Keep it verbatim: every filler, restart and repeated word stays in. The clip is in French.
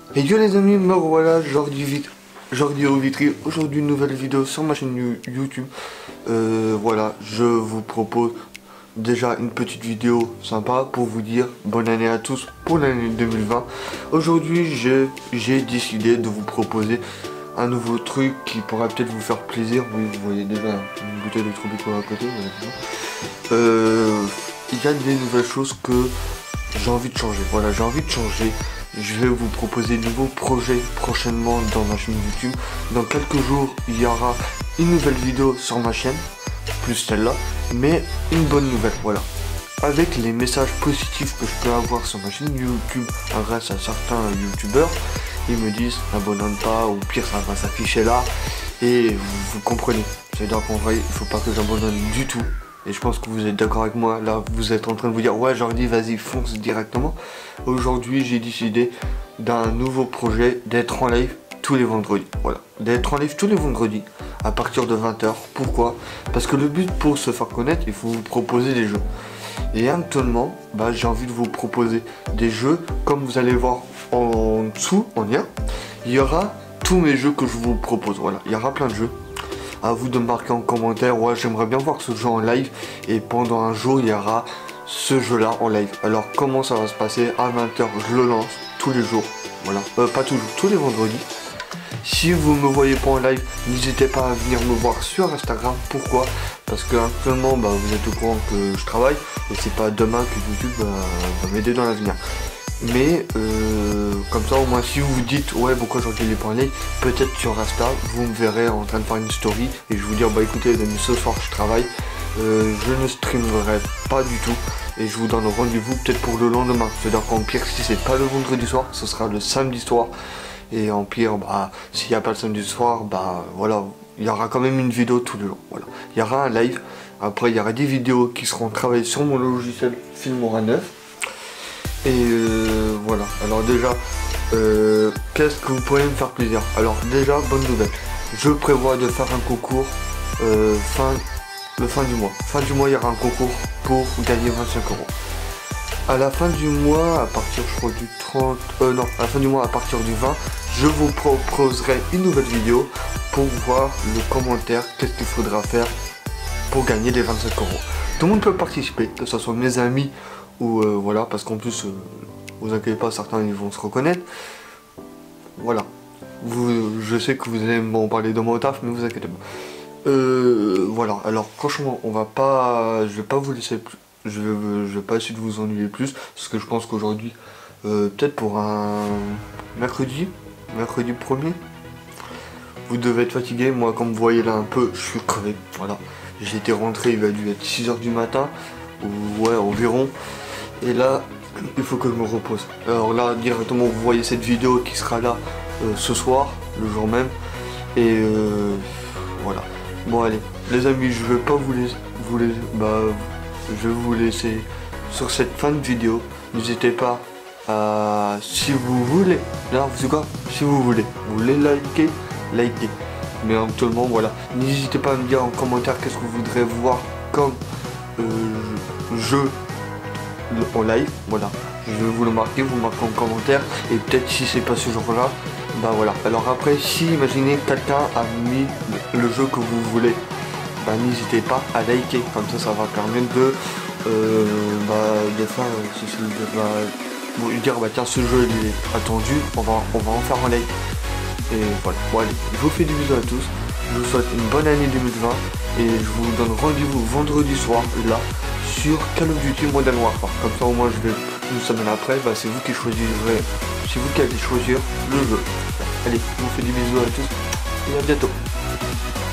Et yo les amis, me voilà, Jordi Vit, Jordi au Vitry. Aujourd'hui une nouvelle vidéo sur ma chaîne YouTube. Euh, voilà, je vous propose déjà une petite vidéo sympa pour vous dire bonne année à tous pour l'année deux mille vingt. Aujourd'hui j'ai décidé de vous proposer un nouveau truc qui pourra peut-être vous faire plaisir. Oui, vous voyez déjà une bouteille de Tropico à côté. Euh, il y a des nouvelles choses que j'ai envie de changer. Voilà, j'ai envie de changer. Je vais vous proposer de nouveaux projets prochainement dans ma chaîne YouTube. Dans quelques jours, il y aura une nouvelle vidéo sur ma chaîne, plus celle-là, mais une bonne nouvelle, voilà. Avec les messages positifs que je peux avoir sur ma chaîne YouTube grâce à certains youtubeurs, ils me disent n'abonne pas, ou pire ça va s'afficher là, et vous, vous comprenez. C'est-à-dire qu'en vrai, il faut pas que j'abandonne du tout. Et je pense que vous êtes d'accord avec moi, là vous êtes en train de vous dire ouais Jordi vas-y fonce directement. Aujourd'hui j'ai décidé d'un nouveau projet, d'être en live tous les vendredis. Voilà, d'être en live tous les vendredis à partir de vingt heures. Pourquoi? Parce que le but pour se faire connaître, il faut vous proposer des jeux. Et actuellement, bah, j'ai envie de vous proposer des jeux, comme vous allez voir en dessous, en lien. Il y aura tous mes jeux que je vous propose, voilà, il y aura plein de jeux. À vous de marquer en commentaire, ouais j'aimerais bien voir ce jeu en live, et pendant un jour il y aura ce jeu là en live. Alors comment ça va se passer? À vingt heures je le lance tous les jours, voilà, euh, pas toujours, tous les vendredis. Si vous me voyez pas en live, n'hésitez pas à venir me voir sur Instagram. Pourquoi? Parce que actuellement bah, vous êtes au courant que je travaille, et c'est pas demain que YouTube euh, va m'aider dans l'avenir. Mais euh, comme ça au moins si vous vous dites ouais pourquoi je regarde les points live, peut-être sur Insta vous me verrez en train de faire une story et je vous dire bah écoutez les amis, ce soir je travaille, euh, je ne streamerai pas du tout et je vous donne rendez-vous peut-être pour le lendemain. C'est-à-dire qu'en pire si c'est pas le vendredi soir, ce sera le samedi soir, et en pire bah s'il n'y a pas le samedi soir, bah voilà, il y aura quand même une vidéo tous les jours. Voilà, il y aura un live, après il y aura des vidéos qui seront travaillées sur mon logiciel Filmora neuf. Et euh, voilà, alors déjà, euh, qu'est-ce que vous pourriez me faire plaisir? Alors déjà, bonne nouvelle, je prévois de faire un concours euh, fin, le fin du mois. Fin du mois, il y aura un concours pour gagner vingt-cinq euros. À la fin du mois, à partir je crois du trente, euh, non, à la fin du mois, à partir du vingt, je vous proposerai une nouvelle vidéo pour voir le commentaire, qu'est-ce qu'il faudra faire pour gagner les vingt-cinq euros. Tout le monde peut participer, que ce soit mes amis, ou euh, voilà, parce qu'en plus, euh, vous inquiétez pas, certains ils vont se reconnaître. Voilà, vous, je sais que vous allez m'en parler de mon taf, mais vous inquiétez pas. Euh, voilà, alors franchement, on va pas, je vais pas vous laisser plus, je vais, je vais pas essayer de vous ennuyer plus, parce que je pense qu'aujourd'hui, euh, peut-être pour un mercredi, mercredi premier, vous devez être fatigué. Moi, comme vous voyez là un peu, je suis crevé. Voilà, j'ai été rentré, il va dû être six heures du matin, ou ouais environ. Et là, il faut que je me repose. Alors là, directement, vous voyez cette vidéo qui sera là euh, ce soir, le jour même. Et euh, voilà. Bon, allez, les amis, je vais pas vous laisser, vous laisser, bah, je vais vous laisser sur cette fin de vidéo. N'hésitez pas à, si vous voulez, là, vous savez quoi, si vous voulez, vous voulez liker, liker. Mais actuellement, voilà. N'hésitez pas à me dire en commentaire qu'est-ce que vous voudrez voir comme euh, jeu en live, voilà, je vais vous le marquer, vous marquez en commentaire, et peut-être si c'est pas ce jour là, bah voilà. Alors après, si imaginez quelqu'un a mis le jeu que vous voulez, bah n'hésitez pas à liker, comme ça ça va permettre de euh, bah, de faire euh, de, bah, vous dire bah tiens ce jeu il est attendu, on va, on va en faire en live. Et voilà, bon allez, je vous fais des bisous à tous, je vous souhaite une bonne année deux mille vingt, et je vous donne rendez-vous vendredi soir là sur Call of Duty Modern Warfare. Comme ça au moins je vais une semaine après, bah, c'est vous qui choisirez, c'est vous qui allez choisir le jeu. Allez, je vous fais des bisous à tous et à bientôt.